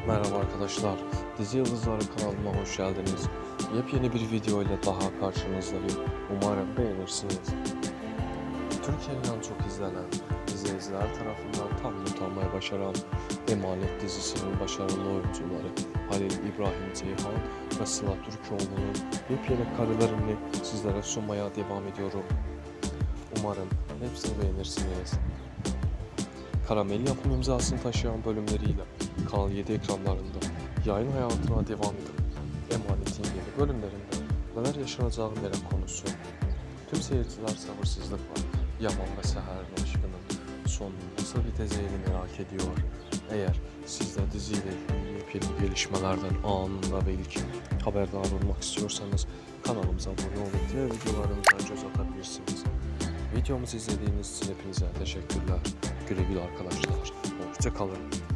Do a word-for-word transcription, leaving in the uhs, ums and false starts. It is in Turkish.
Merhaba arkadaşlar, Dizi Yıldızları kanalıma hoş geldiniz. Yepyeni bir video ile daha karşınızdayım. Umarım beğenirsiniz. Türkiye'nin en çok izlenen, izleyiciler tarafından tam not almaya başaran Emanet dizisinin başarılı oyuncuları Halil İbrahim Ceyhan ve Sıla Türkoğlu'nun yepyeni karelerini sizlere sunmaya devam ediyorum. Umarım hepsini beğenirsiniz. Karamel yapım imzasını taşıyan bölümleriyle Kanal yedi ekranlarında yayın hayatına devam eden Emanet'in yeni bölümlerinde neler yaşanacağı merak konusu. Tüm seyirciler sabırsızlıkla Yaman ve Seher'in aşkının sonunu nasıl biteceğini merak ediyor. Eğer siz de diziyle ilgili yepyeni gelişmelerden anında ve ilk haberdar olmak istiyorsanız kanalımıza abone olup diğer videolarımıza göz atabilirsiniz. Videomuzu izlediğiniz için hepinize teşekkürler. Güle güle arkadaşlar. Hoşça kalın.